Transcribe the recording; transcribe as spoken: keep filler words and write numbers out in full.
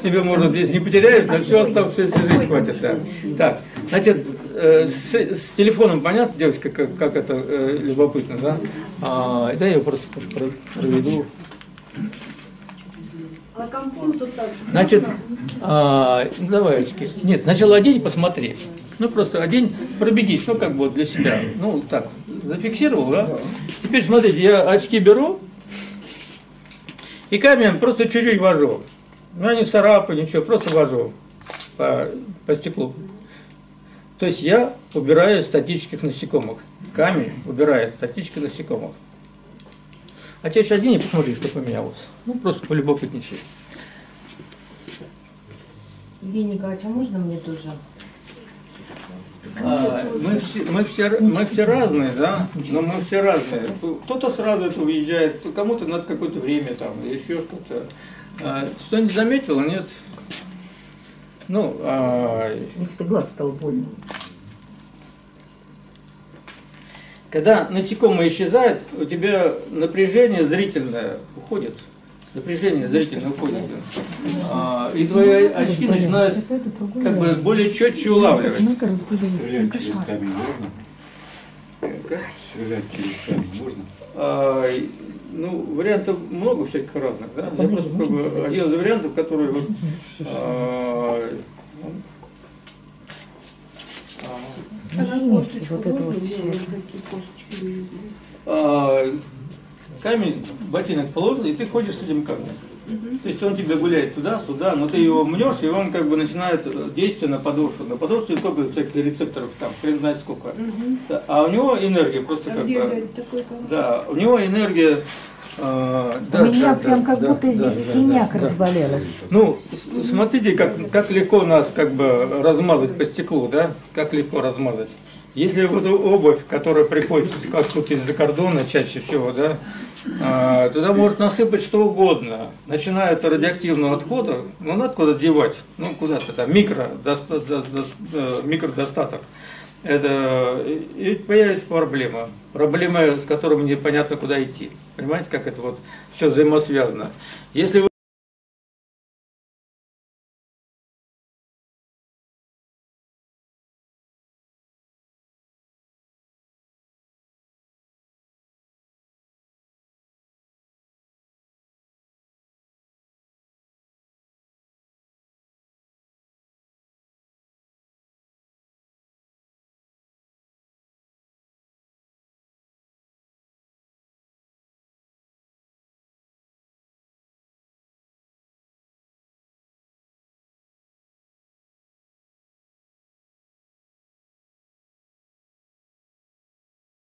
тебе, может, здесь не потеряешь, на всю оставшуюся жизнь хватит. Да. Так, значит, э, с, с телефоном понятно, девочка, как, как это э, любопытно, да? А, это я просто проведу. А компьютер так же? Значит, а, ну, давай очки. Нет, сначала одень, посмотри. Ну, просто одень, пробегись, ну, как бы для себя. Ну, так, зафиксировал, да? Теперь, смотрите, я очки беру и камень просто чуть-чуть вожу. Ну, не царапаю, ничего, просто вожу по, по стеклу. То есть я убираю статических насекомых. Камень убирает статических насекомых. А теперь сейчас одень и посмотри, что поменялось. Ну, просто полюбопытничай. Евгений Николаевич, а можно мне тоже? А, мы, все, мы, все, мы все разные, да, но мы все разные. Кто-то сразу это уезжает, кому-то надо какое-то время там, еще что-то. А, что-нибудь заметила, нет? Ну, а... Их-то глаз стал больно. Когда насекомое исчезает, у тебя напряжение зрительное уходит. Напряжение зрительное уходит. А, и твои очки начинают как бы более четче улавливать. Стрелять через камень можно? Стрелять через камень можно? А, ну, вариантов много всяких разных, да? Я просто как бы один из вариантов, который вот... А, Вот это вот все. а, камень, ботинок положил, и ты ходишь с этим камнем. Uh-huh. То есть он тебе гуляет туда-сюда, но ты его мнешь, и он как бы начинает действие на подошву. На подошве сколько всяких рецепторов, там, хрен знает сколько. Uh-huh. Да, а у него энергия просто а как бы... Да, у него энергия... А, да, у меня да, прям да, как да, будто да, здесь да, синяк да, разболелась. Да. Ну, смотрите, как, как легко нас как бы размазать по стеклу, да? Как легко размазать. Если вот обувь, которая приходит как-то из-за кордона чаще всего, да, а, туда может насыпать что угодно. Начиная от радиоактивного отхода, ну надо куда девать, ну куда-то там, микро, доста, до, до, микродостаток. Это и появится проблема. Проблема, с которой непонятно куда идти. Понимаете, как это вот все взаимосвязано. Если вы